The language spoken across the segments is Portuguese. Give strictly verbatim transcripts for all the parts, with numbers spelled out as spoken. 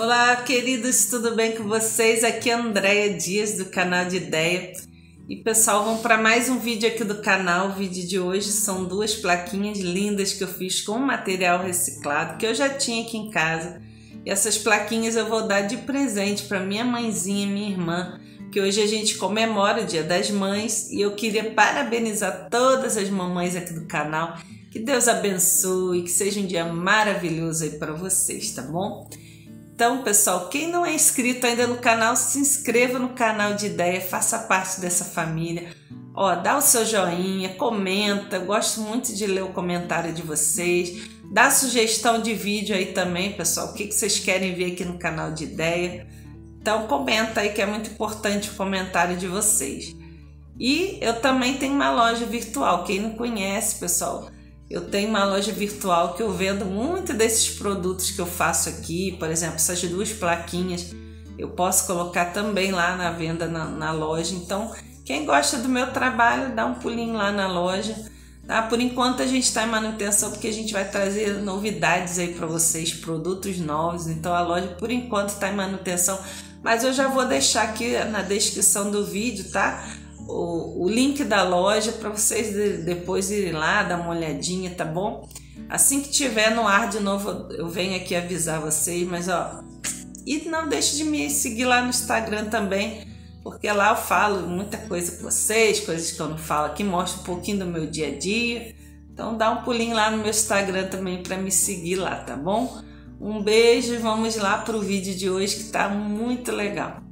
Olá, queridos, tudo bem com vocês? Aqui é a Andréia Dias do canal de Ideia. E pessoal, vamos para mais um vídeo aqui do canal. O vídeo de hoje são duas plaquinhas lindas que eu fiz com material reciclado que eu já tinha aqui em casa. E essas plaquinhas eu vou dar de presente para minha mãezinha, minha irmã, que hoje a gente comemora o Dia das Mães e eu queria parabenizar todas as mamães aqui do canal. Que Deus abençoe, que seja um dia maravilhoso aí para vocês, tá bom? Então, pessoal, quem não é inscrito ainda no canal, se inscreva no canal de Ideia, faça parte dessa família. Ó, dá o seu joinha, comenta, eu gosto muito de ler o comentário de vocês. Dá sugestão de vídeo aí também, pessoal, o que vocês querem ver aqui no canal de Ideia. Então, comenta aí que é muito importante o comentário de vocês. E eu também tenho uma loja virtual, quem não conhece, pessoal, eu tenho uma loja virtual que eu vendo muito desses produtos que eu faço aqui, por exemplo, essas duas plaquinhas, eu posso colocar também lá na venda na, na loja. Então, quem gosta do meu trabalho, dá um pulinho lá na loja, tá? Por enquanto a gente está em manutenção, porque a gente vai trazer novidades aí para vocês, produtos novos, então a loja por enquanto está em manutenção, mas eu já vou deixar aqui na descrição do vídeo, tá? O, o link da loja para vocês de, depois irem lá, dar uma olhadinha, tá bom? Assim que tiver no ar de novo, eu venho aqui avisar vocês, mas ó, e não deixe de me seguir lá no Instagram também, porque lá eu falo muita coisa com vocês, coisas que eu não falo aqui, mostro um pouquinho do meu dia a dia, então dá um pulinho lá no meu Instagram também para me seguir lá, tá bom? Um beijo e vamos lá pro vídeo de hoje que tá muito legal.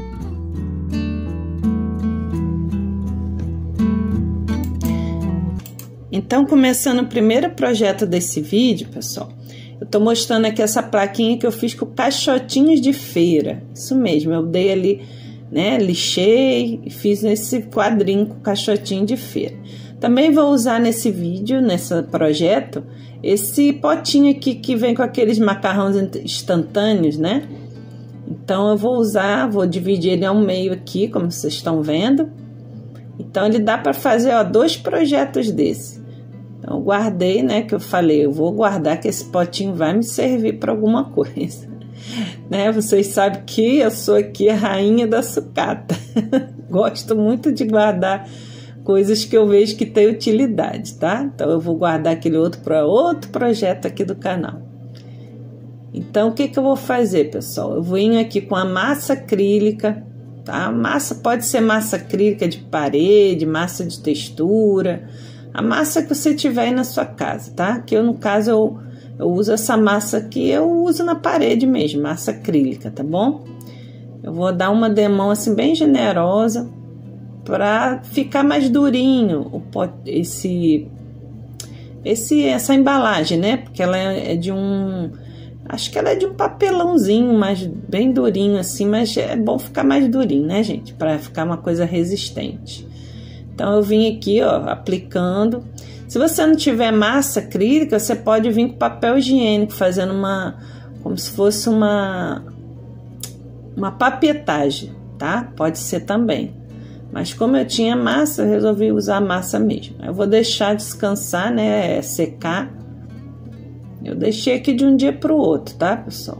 Então, começando o primeiro projeto desse vídeo, pessoal, eu tô mostrando aqui essa plaquinha que eu fiz com caixotinhos de feira. Isso mesmo, eu dei ali, né, lixei e fiz esse quadrinho com caixotinho de feira. Também vou usar nesse vídeo, nesse projeto, esse potinho aqui que vem com aqueles macarrões instantâneos, né? Então, eu vou usar, vou dividir ele ao meio aqui, como vocês estão vendo. Então, ele dá para fazer, ó, dois projetos desse. Então, eu guardei, né, que eu falei, eu vou guardar que esse potinho vai me servir para alguma coisa. Né? Vocês sabem que eu sou aqui a rainha da sucata. Gosto muito de guardar coisas que eu vejo que tem utilidade, tá? Então, eu vou guardar aquele outro para outro projeto aqui do canal. Então, o que que eu vou fazer, pessoal? Eu venho aqui com a massa acrílica, tá? A massa pode ser massa acrílica de parede, massa de textura, a massa que você tiver aí na sua casa, tá? Que eu, no caso, eu, eu uso essa massa aqui, eu uso na parede mesmo, massa acrílica, tá bom? Eu vou dar uma demão assim bem generosa para ficar mais durinho o pot, esse, esse, essa embalagem, né? Porque ela é de um... Acho que ela é de um papelãozinho, mas bem durinho assim, mas é bom ficar mais durinho, né, gente? Para ficar uma coisa resistente. Então, eu vim aqui, ó, aplicando. Se você não tiver massa acrílica, você pode vir com papel higiênico, fazendo uma... Como se fosse uma... Uma papetagem, tá? Pode ser também. Mas como eu tinha massa, eu resolvi usar massa mesmo. Eu vou deixar descansar, né? Secar. Eu deixei aqui de um dia para o outro, tá, pessoal?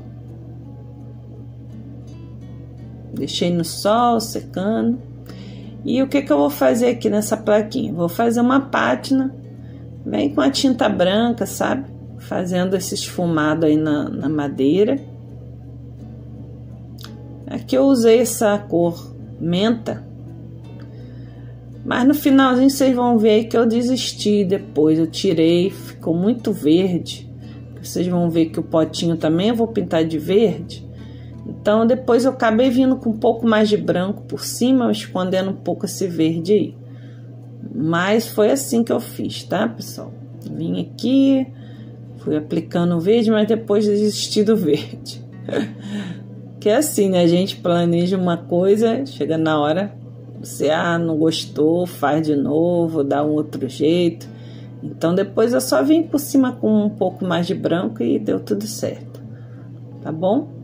Deixei no sol, secando. E o que que eu vou fazer aqui nessa plaquinha? Vou fazer uma pátina, bem com a tinta branca, sabe? Fazendo esse esfumado aí na, na madeira. Aqui eu usei essa cor menta. Mas no finalzinho vocês vão ver aí que eu desisti depois. Eu tirei, ficou muito verde. Vocês vão ver que o potinho também eu vou pintar de verde. Então, depois eu acabei vindo com um pouco mais de branco por cima, escondendo um pouco esse verde aí. Mas foi assim que eu fiz, tá, pessoal? Vim aqui, fui aplicando o verde, mas depois desisti do verde. Que é assim, né? A gente planeja uma coisa, chega na hora, você, ah, não gostou, faz de novo, dá um outro jeito. Então, depois eu só vim por cima com um pouco mais de branco e deu tudo certo. Tá bom?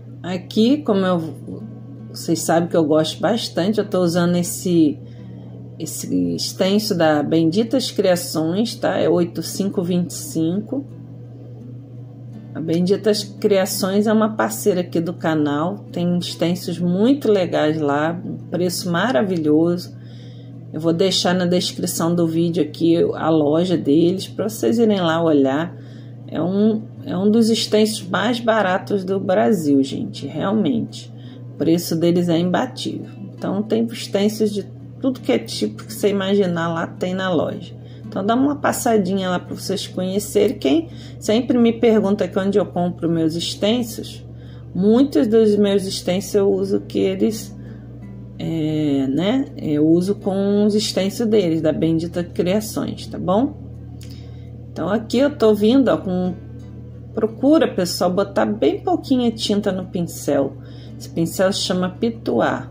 Aqui, como eu, vocês sabem que eu gosto bastante, eu tô usando esse esse extenso da Benditas Criações, tá? É oito cinco dois cinco. A Benditas Criações é uma parceira aqui do canal, tem extensos muito legais lá, um preço maravilhoso. Eu vou deixar na descrição do vídeo aqui a loja deles, para vocês irem lá olhar. É um, é um dos extensos mais baratos do Brasil, gente, realmente. O preço deles é imbatível. Então tem extensos de tudo que é tipo que você imaginar lá tem na loja. Então dá uma passadinha lá para vocês conhecerem. Quem sempre me pergunta aqui onde eu compro meus extensos, muitos dos meus extensos eu uso que eles, é, né? Eu uso com os extensos deles, da Bendita Criações, tá bom? Então aqui eu tô vindo, ó, com... Procura, pessoal, botar bem pouquinha tinta no pincel. Esse pincel se chama Pituar.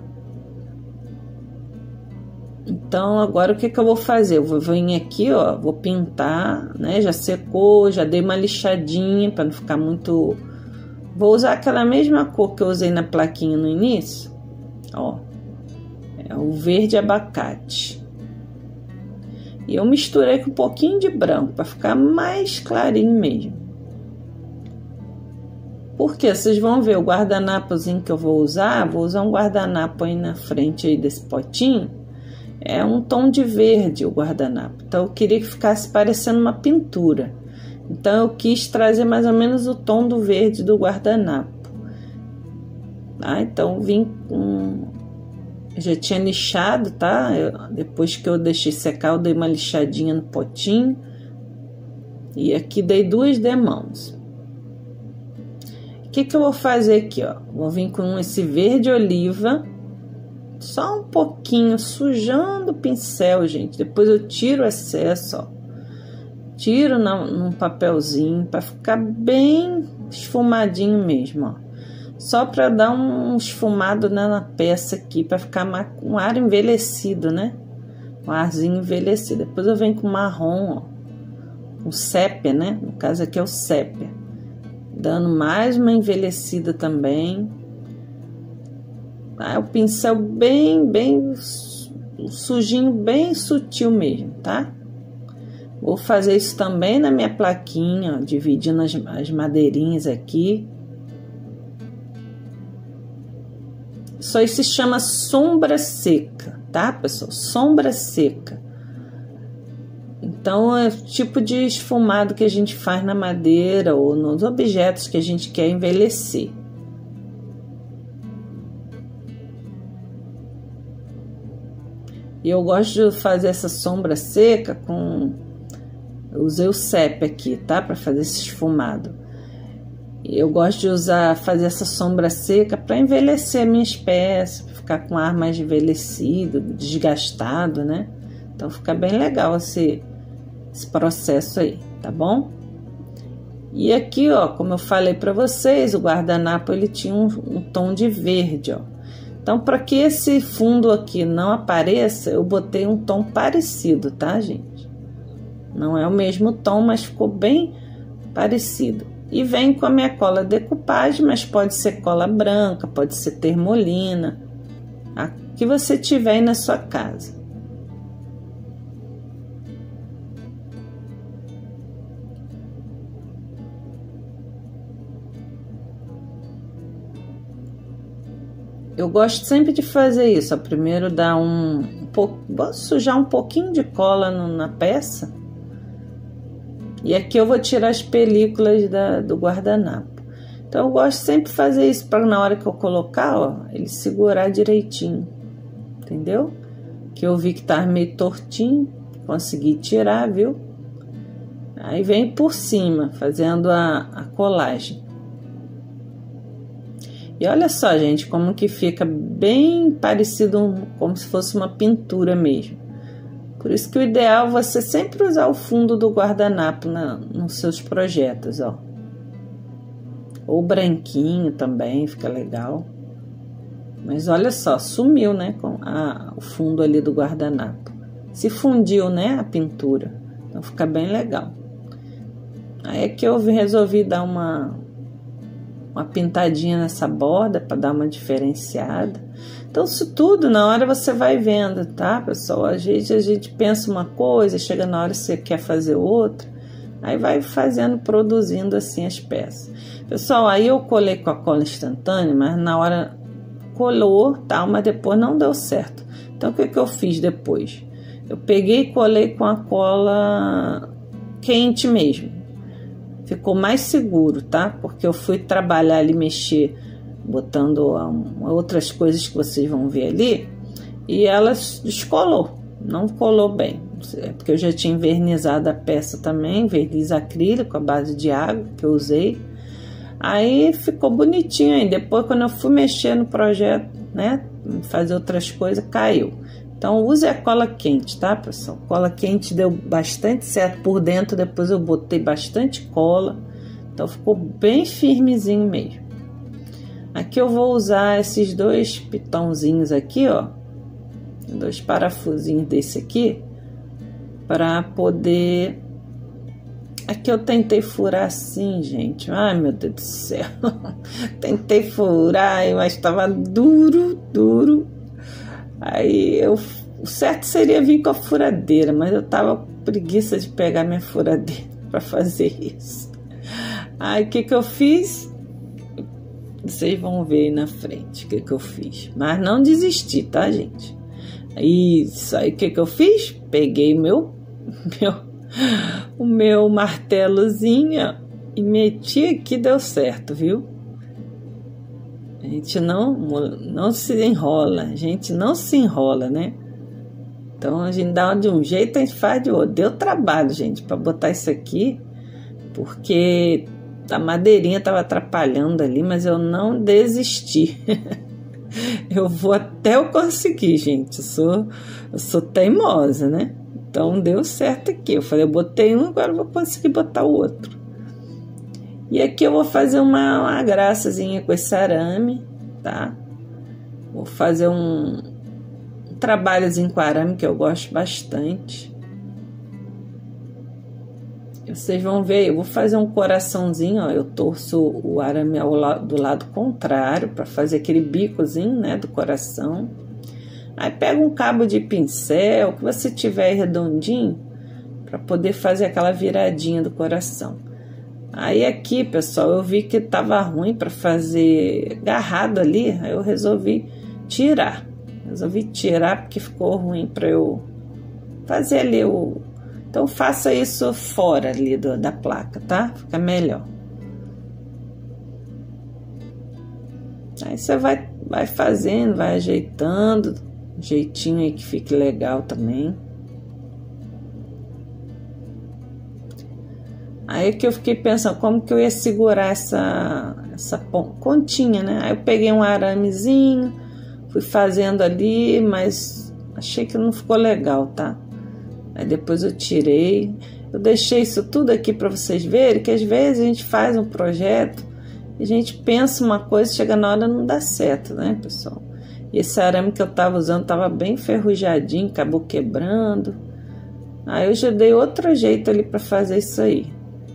Então, agora o que que eu vou fazer? Eu vou vir aqui, ó, vou pintar, né? Já secou, já dei uma lixadinha para não ficar muito... Vou usar aquela mesma cor que eu usei na plaquinha no início, ó. É o verde abacate. E eu misturei com um pouquinho de branco, para ficar mais clarinho mesmo. Porque vocês vão ver o guardanapozinho que eu vou usar, vou usar um guardanapo aí na frente aí desse potinho. É um tom de verde o guardanapo, então eu queria que ficasse parecendo uma pintura. Então eu quis trazer mais ou menos o tom do verde do guardanapo. Tá? Então vim com... Já tinha lixado, tá? Eu, depois que eu deixei secar, eu dei uma lixadinha no potinho. E aqui dei duas demãos. O que que eu vou fazer aqui, ó? Vou vir com esse verde oliva. Só um pouquinho, sujando o pincel, gente. Depois eu tiro o excesso, ó. Tiro na, num papelzinho para ficar bem esfumadinho mesmo, ó. Só para dar um esfumado na, na peça aqui, para ficar um ar envelhecido, né? Um arzinho envelhecido. Depois eu venho com marrom, ó. O sépia, né? No caso aqui é o sépia. Dando mais uma envelhecida também. Ah, o pincel bem, bem sujinho, bem sutil mesmo, tá? Vou fazer isso também na minha plaquinha, ó, dividindo as, as madeirinhas aqui. Isso aí se chama sombra seca, tá, pessoal? Sombra seca. Então, é o tipo de esfumado que a gente faz na madeira ou nos objetos que a gente quer envelhecer. E eu gosto de fazer essa sombra seca com... Eu usei o sépia aqui, tá? Para fazer esse esfumado. E eu gosto de usar, fazer essa sombra seca para envelhecer minhas peças, para ficar com ar mais envelhecido, desgastado, né? Então fica bem legal esse, esse processo aí, tá bom? E aqui, ó, como eu falei para vocês, o guardanapo ele tinha um, um tom de verde, ó. Então, para que esse fundo aqui não apareça, eu botei um tom parecido, tá, gente? Não é o mesmo tom, mas ficou bem parecido. E vem com a minha cola decoupage, mas pode ser cola branca, pode ser termolina, a que você tiver aí na sua casa. Eu gosto sempre de fazer isso, ó. Primeiro dar um, um pouco, vou sujar um pouquinho de cola no, na peça. E aqui eu vou tirar as películas da, do guardanapo. Então eu gosto sempre de fazer isso para na hora que eu colocar, ó, ele segurar direitinho. Entendeu? Que eu vi que tava meio tortinho, consegui tirar, viu? Aí vem por cima, fazendo a, a colagem. E olha só, gente, como que fica bem parecido, como se fosse uma pintura mesmo. Por isso que o ideal é você sempre usar o fundo do guardanapo na, nos seus projetos, ó. Ou branquinho também, fica legal. Mas olha só, sumiu, né, com a, o fundo ali do guardanapo. Se fundiu, né, a pintura. Então fica bem legal. Aí é que eu resolvi dar uma... uma pintadinha nessa borda para dar uma diferenciada. Então, isso tudo na hora você vai vendo, tá, pessoal? Às vezes a gente pensa uma coisa, chega na hora que você quer fazer outra, aí vai fazendo, produzindo assim as peças. Pessoal, aí eu colei com a cola instantânea, mas na hora colou, tal, mas depois não deu certo. Então, o que que eu fiz depois? Eu peguei e colei com a cola quente mesmo. Ficou mais seguro, tá? Porque eu fui trabalhar ali, mexer, botando um, outras coisas que vocês vão ver ali, e ela descolou, não colou bem. É porque eu já tinha envernizado a peça também, verniz acrílico à base de água que eu usei. Aí ficou bonitinho aí. Depois, quando eu fui mexer no projeto, né, fazer outras coisas, caiu. Então, use a cola quente, tá, pessoal? Cola quente deu bastante certo por dentro, depois eu botei bastante cola. Então, ficou bem firmezinho mesmo. Aqui eu vou usar esses dois pitãozinhos aqui, ó. Dois parafusinhos desse aqui, para poder... Aqui eu tentei furar assim, gente. Ai, meu Deus do céu. Tentei furar, mas estava duro, duro. Aí eu, o certo seria vir com a furadeira, mas eu tava com preguiça de pegar minha furadeira para fazer isso. Aí o que que eu fiz? Vocês vão ver aí na frente o que que eu fiz. Mas não desisti, tá, gente? Isso, aí o que que eu fiz? Peguei meu, meu, o meu martelozinho e meti aqui, deu certo, viu? A gente não, não se enrola, a gente não se enrola, né? Então a gente dá de um jeito, a gente faz de outro. Deu trabalho, gente, para botar isso aqui, porque a madeirinha estava atrapalhando ali, mas eu não desisti. Eu vou até eu conseguir, gente. Eu sou, eu sou teimosa, né? Então deu certo aqui. Eu falei, eu botei um, agora eu vou conseguir botar o outro. E aqui eu vou fazer uma, uma graçazinha com esse arame, tá? Vou fazer um, um trabalhozinho com arame que eu gosto bastante. Vocês vão ver, eu vou fazer um coraçãozinho, ó. Eu torço o arame ao la, do lado contrário para fazer aquele bicozinho, né, do coração. Aí pega um cabo de pincel que você tiver redondinho para poder fazer aquela viradinha do coração. Aí aqui, pessoal, eu vi que tava ruim para fazer agarrado ali, aí eu resolvi tirar. Resolvi tirar porque ficou ruim para eu fazer ali o... Então faça isso fora ali do, da placa, tá? Fica melhor. Aí você vai, vai fazendo, vai ajeitando, um jeitinho aí que fique legal também. Aí que eu fiquei pensando como que eu ia segurar essa, essa pontinha, né? Aí eu peguei um aramezinho, fui fazendo ali, mas achei que não ficou legal, tá? Aí depois eu tirei. Eu deixei isso tudo aqui para vocês verem, que às vezes a gente faz um projeto e a gente pensa uma coisa, chega na hora não dá certo, né, pessoal? E esse arame que eu tava usando tava bem enferrujadinho, acabou quebrando. Aí eu já dei outro jeito ali para fazer isso aí.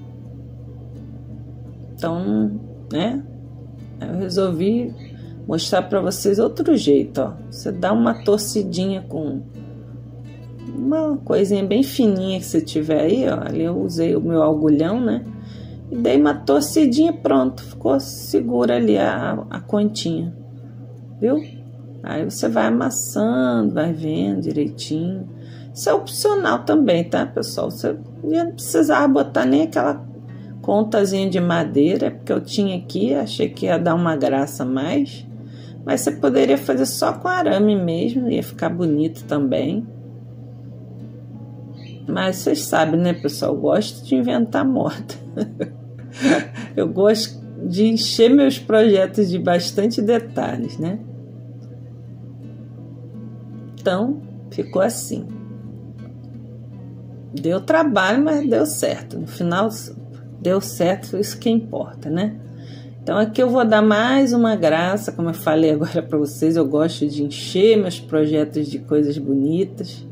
Então, né, eu resolvi mostrar para vocês outro jeito, ó. Você dá uma torcidinha com uma coisinha bem fininha que você tiver aí, ó. Ali eu usei o meu agulhão, né, e dei uma torcidinha, pronto, ficou segura ali a, a pontinha, viu? Aí você vai amassando, vai vendo direitinho. Isso é opcional também, tá, pessoal? Você não precisava botar nem aquela contazinha de madeira, porque eu tinha aqui, achei que ia dar uma graça a mais, mas você poderia fazer só com arame mesmo, ia ficar bonito também. Mas vocês sabem, né, pessoal, eu gosto de inventar moda. Eu gosto de encher meus projetos de bastante detalhes, né? Então, ficou assim. Deu trabalho, mas deu certo. No final, deu certo, isso que importa, né? Então, aqui eu vou dar mais uma graça, como eu falei agora para vocês, eu gosto de encher meus projetos de coisas bonitas,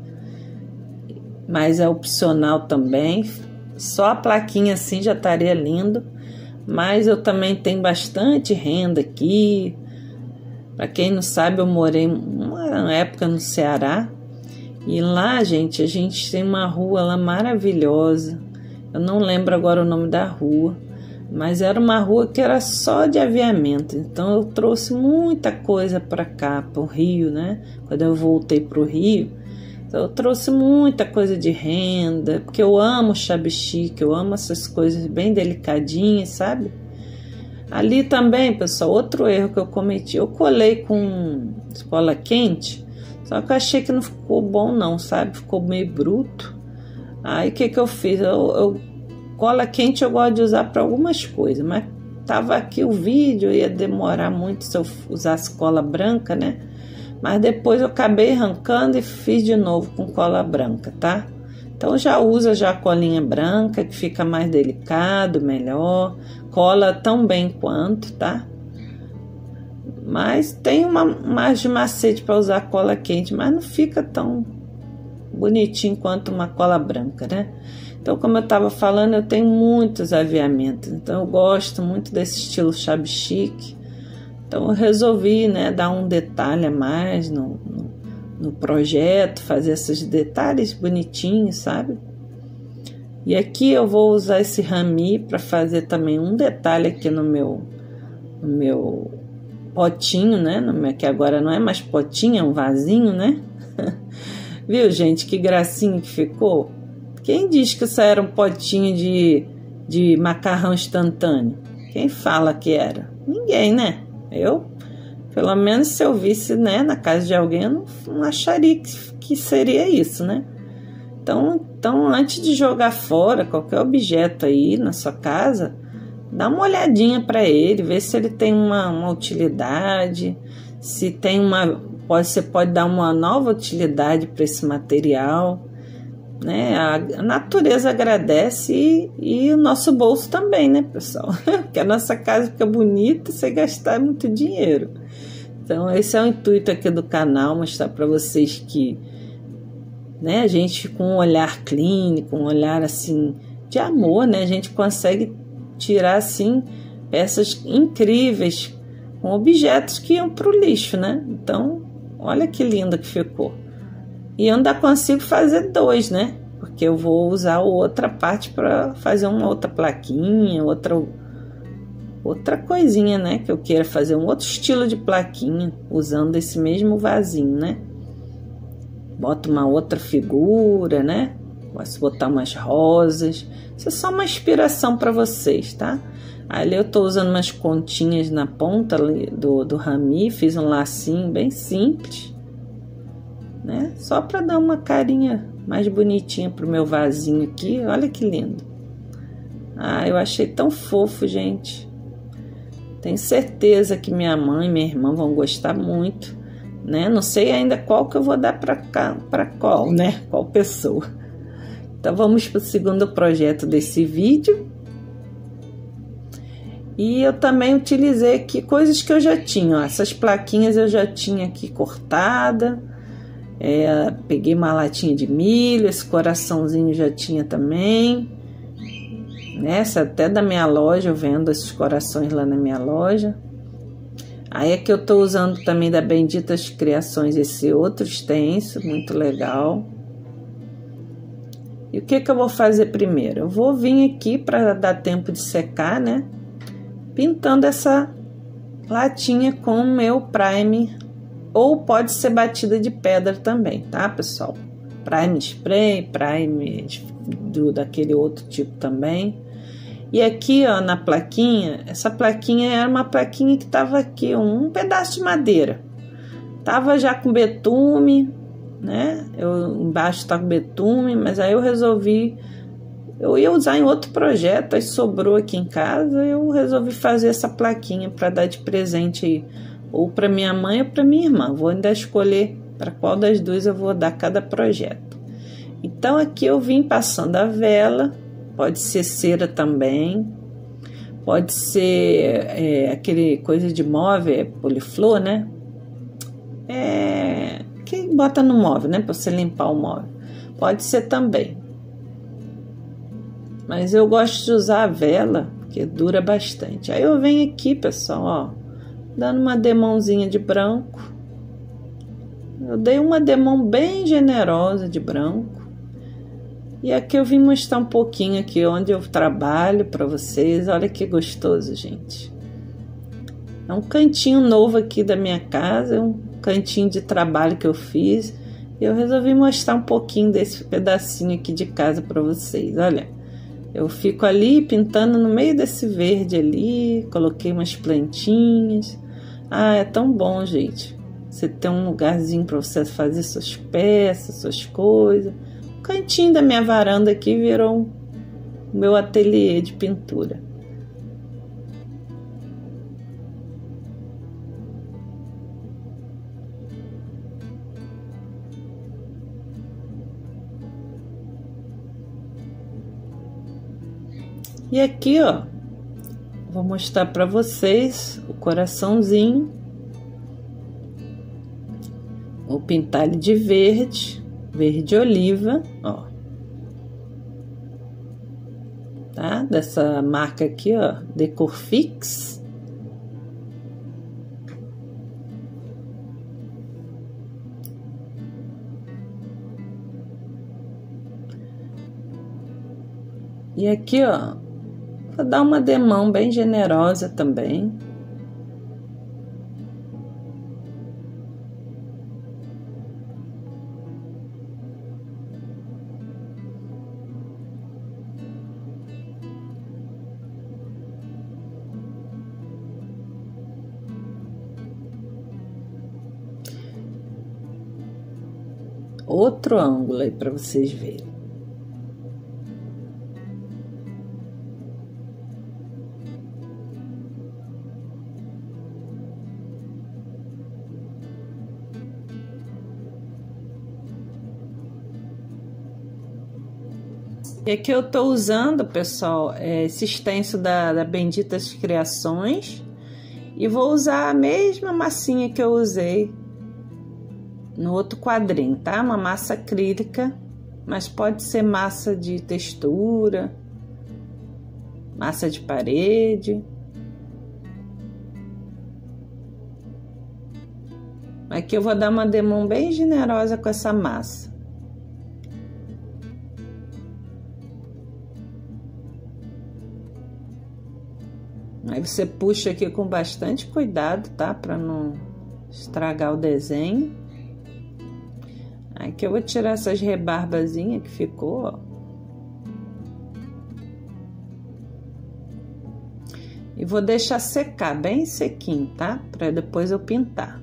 mas é opcional também. Só a plaquinha assim já estaria lindo. mas eu também tenho bastante renda aqui. Para quem não sabe, eu morei uma época no Ceará, e lá, gente, a gente tem uma rua lá maravilhosa. Eu não lembro agora o nome da rua, mas era uma rua que era só de aviamento. Então eu trouxe muita coisa para cá, para o Rio, né? Quando eu voltei para o Rio, então eu trouxe muita coisa de renda, porque eu amo chabichique, eu amo essas coisas bem delicadinhas, sabe? Ali também, pessoal, outro erro que eu cometi, eu colei com cola quente, só que eu achei que não ficou bom não, sabe? Ficou meio bruto. Aí o que que eu fiz? Eu, eu, cola quente eu gosto de usar para algumas coisas, mas tava aqui o vídeo, ia demorar muito se eu usasse cola branca, né? Mas depois eu acabei arrancando e fiz de novo com cola branca, tá? Então já usa já a colinha branca, que fica mais delicado, melhor. Cola tão bem quanto, tá? Mas tem uma mais de macete para usar cola quente, mas não fica tão bonitinho quanto uma cola branca, né? Então, como eu estava falando, eu tenho muitos aviamentos, então eu gosto muito desse estilo chabichique. Então eu resolvi, né, dar um detalhe a mais no, no, no projeto, fazer esses detalhes bonitinhos, sabe? E aqui eu vou usar esse rami para fazer também um detalhe aqui no meu, no meu potinho, né? No meu, que agora não é mais potinho, é um vasinho, né? Viu, gente, que gracinha que ficou? Quem diz que isso era um potinho de, de macarrão instantâneo? Quem fala que era? Ninguém, né? Eu, pelo menos se eu visse, né, na casa de alguém, eu não, não acharia que, que seria isso, né? Então, então, antes de jogar fora qualquer objeto aí na sua casa, dá uma olhadinha para ele, vê se ele tem uma, uma utilidade, se tem uma, pode, você pode dar uma nova utilidade para esse material, né? A, a natureza agradece e, e o nosso bolso também, né, pessoal? Porque a nossa casa fica bonita sem gastar muito dinheiro. Então, esse é o intuito aqui do canal, mostrar para vocês que, né, a gente com um olhar clínico, um olhar assim de amor, né, a gente consegue tirar assim peças incríveis com objetos que iam para o lixo, né? Então, olha que linda que ficou. E eu ainda consigo fazer dois, né? Porque eu vou usar outra parte para fazer uma outra plaquinha, outra outra coisinha, né, que eu queira fazer um outro estilo de plaquinha usando esse mesmo vasinho, né? Bota uma outra figura, né? Posso botar umas rosas. Isso é só uma inspiração para vocês, tá? Ali eu tô usando umas continhas na ponta do, do rami, fiz um lacinho bem simples, né? Só para dar uma carinha mais bonitinha pro meu vasinho aqui. Olha que lindo. Ah, eu achei tão fofo, gente. Tenho certeza que minha mãe e minha irmã vão gostar muito, né? Não sei ainda qual que eu vou dar para cá, para qual, né? Qual pessoa. Então vamos para o segundo projeto desse vídeo. E eu também utilizei aqui coisas que eu já tinha, ó. Essas plaquinhas eu já tinha aqui cortada. É, peguei uma latinha de milho, esse coraçãozinho já tinha também. Essa até da minha loja, eu vendo esses corações lá na minha loja. Aí aqui eu tô usando também da Benditas Criações esse outro stencil, muito legal. E o que que eu vou fazer primeiro? Eu vou vir aqui para dar tempo de secar, né? Pintando essa latinha com o meu prime, ou pode ser batida de pedra também, tá, pessoal? Prime spray, prime do, daquele outro tipo também. E aqui, ó, na plaquinha, essa plaquinha era uma plaquinha que tava aqui, um pedaço de madeira. Tava já com betume, né? Eu, embaixo tá com betume, mas aí eu resolvi, eu ia usar em outro projeto, aí sobrou aqui em casa, eu resolvi fazer essa plaquinha para dar de presente aí, ou para minha mãe ou para minha irmã. Vou ainda escolher para qual das duas eu vou dar cada projeto. Então aqui eu vim passando a vela. Pode ser cera também, pode ser é, aquele coisa de móvel, é poliflor, né? É, que bota no móvel, né? Para você limpar o móvel. Pode ser também. Mas eu gosto de usar a vela, porque dura bastante. Aí eu venho aqui, pessoal, ó, dando uma demãozinha de branco. Eu dei uma demão bem generosa de branco. E aqui eu vim mostrar um pouquinho aqui onde eu trabalho para vocês. Olha que gostoso, gente. É um cantinho novo aqui da minha casa, é um cantinho de trabalho que eu fiz. E eu resolvi mostrar um pouquinho desse pedacinho aqui de casa para vocês. Olha, eu fico ali pintando no meio desse verde ali, coloquei umas plantinhas. Ah, é tão bom, gente. Você tem um lugarzinho para você fazer suas peças, suas coisas. O cantinho da minha varanda aqui virou o meu ateliê de pintura. E aqui, ó, vou mostrar para vocês o coraçãozinho. Vou pintar ele de verde, verde oliva, ó. Tá? Dessa marca aqui, ó, Decorfix. E aqui, ó, vou dar uma demão bem generosa também. Outro ângulo aí para vocês verem. E aqui eu tô usando, pessoal, esse stencil da, da Benditas Criações. E vou usar a mesma massinha que eu usei no outro quadrinho, tá? Uma massa acrílica, mas pode ser massa de textura, massa de parede. Aqui eu vou dar uma demão bem generosa com essa massa. Aí você puxa aqui com bastante cuidado, tá? Para não estragar o desenho. Aqui eu vou tirar essas rebarbazinhas que ficou, ó. E vou deixar secar bem sequinho, tá? Para depois eu pintar.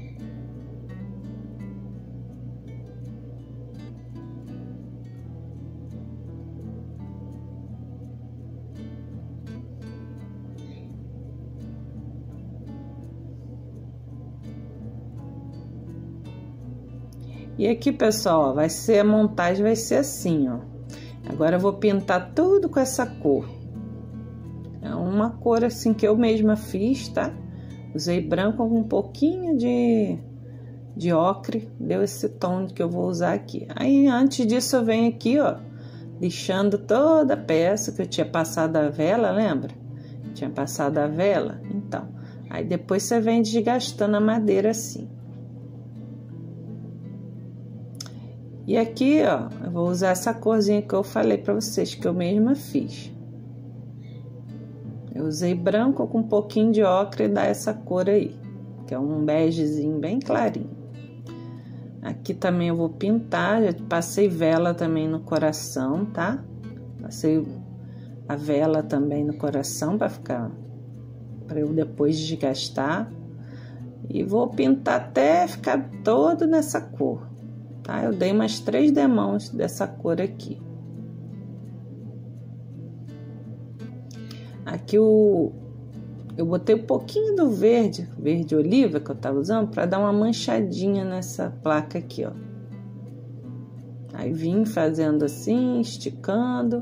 E aqui, pessoal, ó, vai ser a montagem, vai ser assim, ó. Agora eu vou pintar tudo com essa cor. É uma cor assim que eu mesma fiz, tá? Usei branco com um pouquinho de, de ocre, deu esse tom que eu vou usar aqui. Aí, antes disso, eu venho aqui, ó, lixando toda a peça que eu tinha passado a vela, lembra? Tinha passado a vela? Então, aí depois você vem desgastando a madeira assim. E aqui, ó, eu vou usar essa corzinha que eu falei pra vocês, que eu mesma fiz. Eu usei branco com um pouquinho de ocre e dá essa cor aí, que é um begezinho bem clarinho. Aqui também eu vou pintar, já passei vela também no coração, tá? Passei a vela também no coração pra ficar, pra eu depois desgastar. E vou pintar até ficar todo nessa cor. Tá? Eu dei umas três demãos dessa cor aqui. Aqui o, eu botei um pouquinho do verde, verde oliva que eu tava usando, para dar uma manchadinha nessa placa aqui, ó. Aí vim fazendo assim, esticando,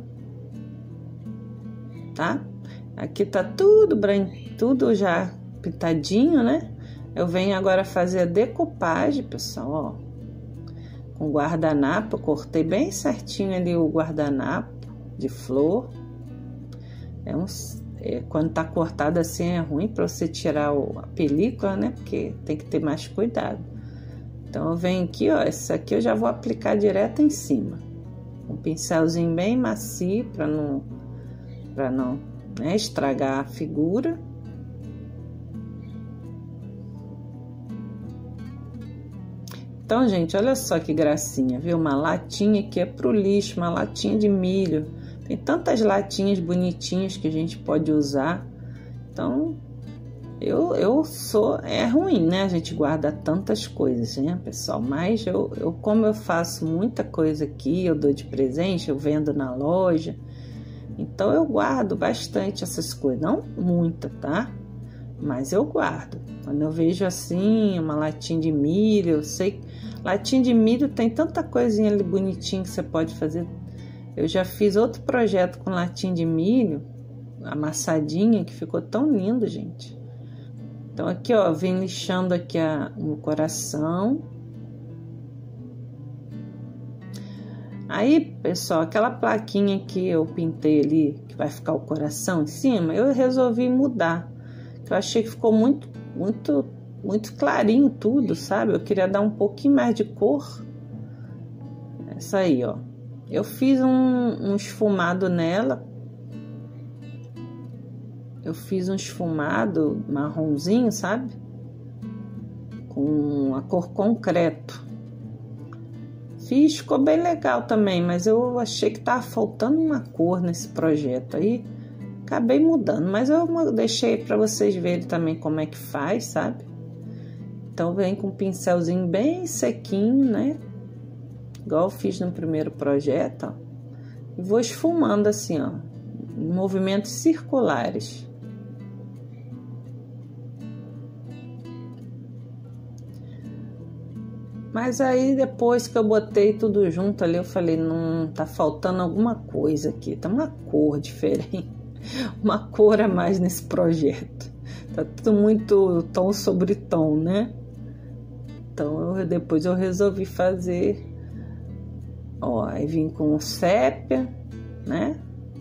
tá? Aqui tá tudo branco, tudo já pintadinho, né? Eu venho agora fazer a decupagem, pessoal, ó. Com guardanapo, eu cortei bem certinho ali o guardanapo de flor. É um, é, quando tá cortado assim é ruim para você tirar o, a película, né? Porque tem que ter mais cuidado. Então eu venho aqui, ó, esse aqui eu já vou aplicar direto em cima. Um pincelzinho bem macio para não, para não, né, estragar a figura. Então, gente, olha só que gracinha, viu? Uma latinha que é pro lixo, uma latinha de milho. Tem tantas latinhas bonitinhas que a gente pode usar. Então, eu, eu sou... É ruim, né? A gente guarda tantas coisas, né, pessoal? Mas eu, eu, como eu faço muita coisa aqui, eu dou de presente, eu vendo na loja. Então, eu guardo bastante essas coisas. Não muita, tá? Mas eu guardo. Quando eu vejo assim, uma latinha de milho, eu sei... Latinha de milho tem tanta coisinha ali bonitinha que você pode fazer. Eu já fiz outro projeto com latinha de milho, amassadinha, que ficou tão lindo, gente. Então aqui, ó, vem lixando aqui a, o coração. Aí, pessoal, aquela plaquinha que eu pintei ali, que vai ficar o coração em cima, eu resolvi mudar. Eu achei que ficou muito, muito, muito clarinho tudo, sabe? Eu queria dar um pouquinho mais de cor. Essa aí, ó. Eu fiz um, um esfumado nela. Eu fiz um esfumado marronzinho, sabe? Com a cor concreto. Fiz, ficou bem legal também, mas eu achei que tava faltando uma cor nesse projeto aí. Acabei mudando, mas eu deixei para vocês verem também como é que faz, sabe? Então vem com um pincelzinho bem sequinho, né? Igual eu fiz no primeiro projeto, ó. E vou esfumando assim, ó, em movimentos circulares. Mas aí depois que eu botei tudo junto ali, eu falei, não, tá faltando alguma coisa aqui, tá uma cor diferente. Uma cor a mais nesse projeto. Tá tudo muito tom sobre tom, né? Então eu, depois eu resolvi fazer, ó, aí vim com sépia, né?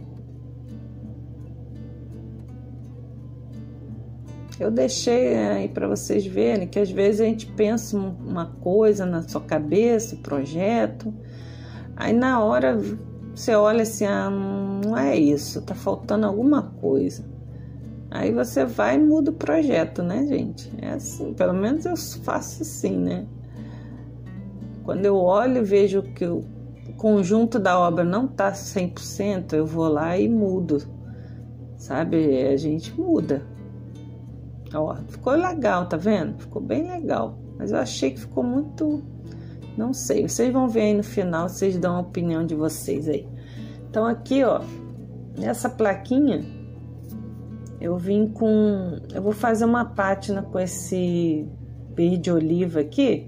Eu deixei aí para vocês verem que às vezes a gente pensa uma coisa na sua cabeça, projeto, aí na hora você olha assim, ah, não é isso, tá faltando alguma coisa. Aí você vai e muda o projeto, né, gente? É assim, pelo menos eu faço assim, né? Quando eu olho e vejo que o conjunto da obra não tá cem por cento, eu vou lá e mudo, sabe? A gente muda. Ó, ficou legal, tá vendo? Ficou bem legal. Mas eu achei que ficou muito... Não sei, vocês vão ver aí no final, vocês dão a opinião de vocês aí. Então aqui, ó, nessa plaquinha, eu vim com... Eu vou fazer uma pátina com esse verde oliva aqui.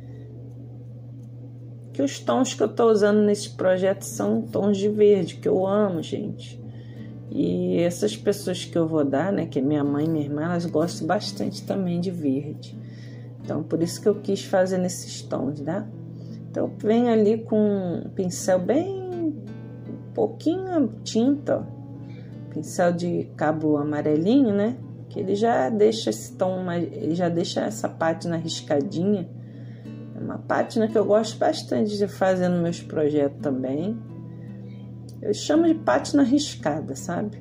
Que os tons que eu tô usando nesse projeto são tons de verde, que eu amo, gente. E essas pessoas que eu vou dar, né, que é minha mãe e minha irmã, elas gostam bastante também de verde. Então, por isso que eu quis fazer nesses tons, né? Então, eu venho ali com um pincel bem... Um pouquinho tinta, ó. Pincel de cabo amarelinho, né? Que ele já deixa esse tom, mais, ele já deixa essa pátina riscadinha. É uma pátina que eu gosto bastante de fazer nos meus projetos também. Eu chamo de pátina riscada, sabe?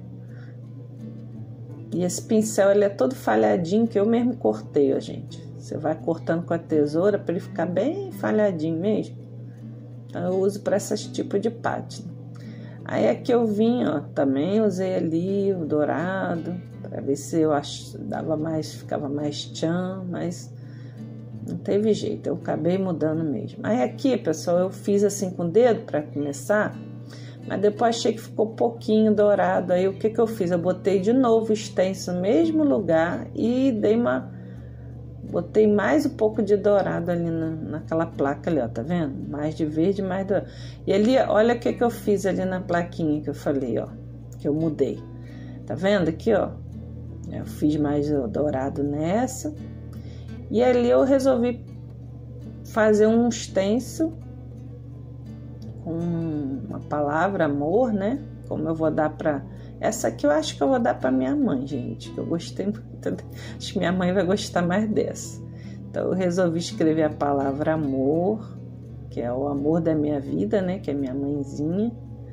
E esse pincel, ele é todo falhadinho, que eu mesmo cortei, ó, gente. Você vai cortando com a tesoura para ele ficar bem falhadinho mesmo. Então, eu uso para esse tipo de pátina. Aí, aqui eu vim, ó, também usei ali o dourado, para ver se eu ach... dava mais, ficava mais tchan, mas não teve jeito, eu acabei mudando mesmo. Aí, aqui, pessoal, eu fiz assim com o dedo para começar, mas depois achei que ficou pouquinho dourado. Aí, o que que eu fiz? Eu botei de novo o stencil no mesmo lugar e dei uma... Botei mais um pouco de dourado ali na, naquela placa ali, ó, tá vendo? Mais de verde, mais dourado. E ali, olha o que que eu fiz ali na plaquinha que eu falei, ó, que eu mudei. Tá vendo aqui, ó? Eu fiz mais dourado nessa. E ali eu resolvi fazer um stencil com uma palavra amor, né? Como eu vou dar pra Essa aqui eu acho que eu vou dar para minha mãe, gente, que eu gostei muito. Acho que minha mãe vai gostar mais dessa. Então eu resolvi escrever a palavra amor, que é o amor da minha vida, né? Que é minha mãezinha.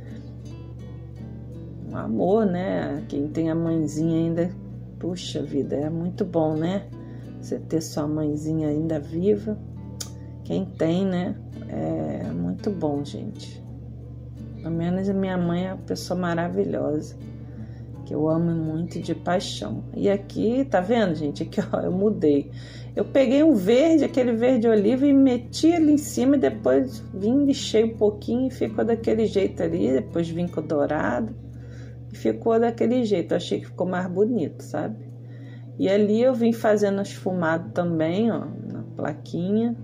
Um amor, né? Quem tem a mãezinha ainda, puxa vida, é muito bom, né? Você ter sua mãezinha ainda viva. Quem tem, né? É muito bom, gente. Pelo menos a minha mãe é uma pessoa maravilhosa, que eu amo muito de paixão. E aqui, tá vendo, gente? Aqui, ó, eu mudei. Eu peguei um verde, aquele verde oliva, e meti ali em cima, e depois vim, lixei um pouquinho e ficou daquele jeito ali. Depois vim com o dourado e ficou daquele jeito. Eu achei que ficou mais bonito, sabe? E ali eu vim fazendo esfumado também, ó, na plaquinha.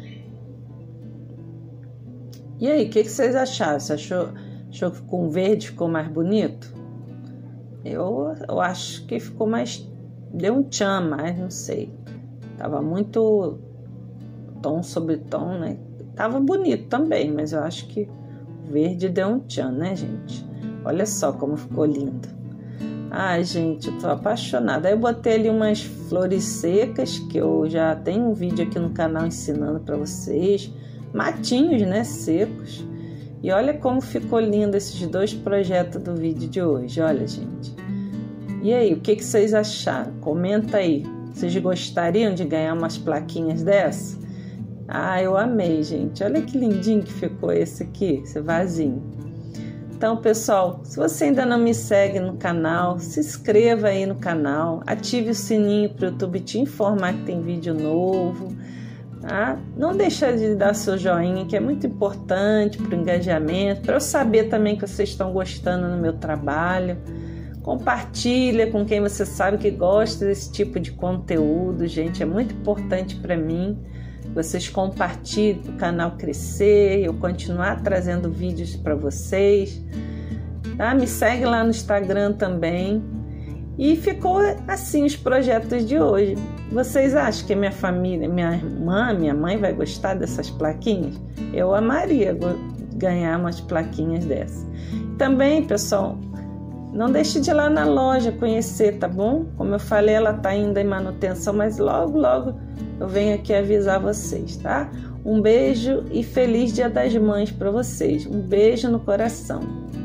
E aí, o que, que vocês acharam? Você achou, achou que com verde ficou mais bonito? Eu, eu acho que ficou mais... Deu um tchan mais, não sei. Tava muito tom sobre tom, né? Tava bonito também, mas eu acho que o verde deu um tchan, né, gente? Olha só como ficou lindo. Ai, gente, eu tô apaixonada. Aí eu botei ali umas flores secas, que eu já tenho um vídeo aqui no canal ensinando pra vocês. Matinhos, né, secos. E olha como ficou lindo esses dois projetos do vídeo de hoje. Olha, gente. E aí, o que, que vocês acharam? Comenta aí. Vocês gostariam de ganhar umas plaquinhas dessa? Ah, eu amei, gente. Olha que lindinho que ficou esse aqui, esse vasinho. Então, pessoal, se você ainda não me segue no canal, se inscreva aí no canal, ative o sininho para o YouTube te informar que tem vídeo novo. Tá? Não deixa de dar seu joinha, que é muito importante para o engajamento, para eu saber também que vocês estão gostando do meu trabalho. Compartilha com quem você sabe que gosta desse tipo de conteúdo, gente, é muito importante para mim. Vocês compartilhem para o canal crescer, eu continuar trazendo vídeos para vocês. Tá? Me segue lá no Instagram também. E ficou assim os projetos de hoje. Vocês acham que minha família, minha irmã, minha mãe vai gostar dessas plaquinhas? Eu amaria ganhar umas plaquinhas dessas. Também, pessoal, não deixe de ir lá na loja conhecer, tá bom? Como eu falei, ela tá ainda em manutenção, mas logo, logo eu venho aqui avisar vocês, tá? Um beijo e feliz Dia das Mães para vocês. Um beijo no coração.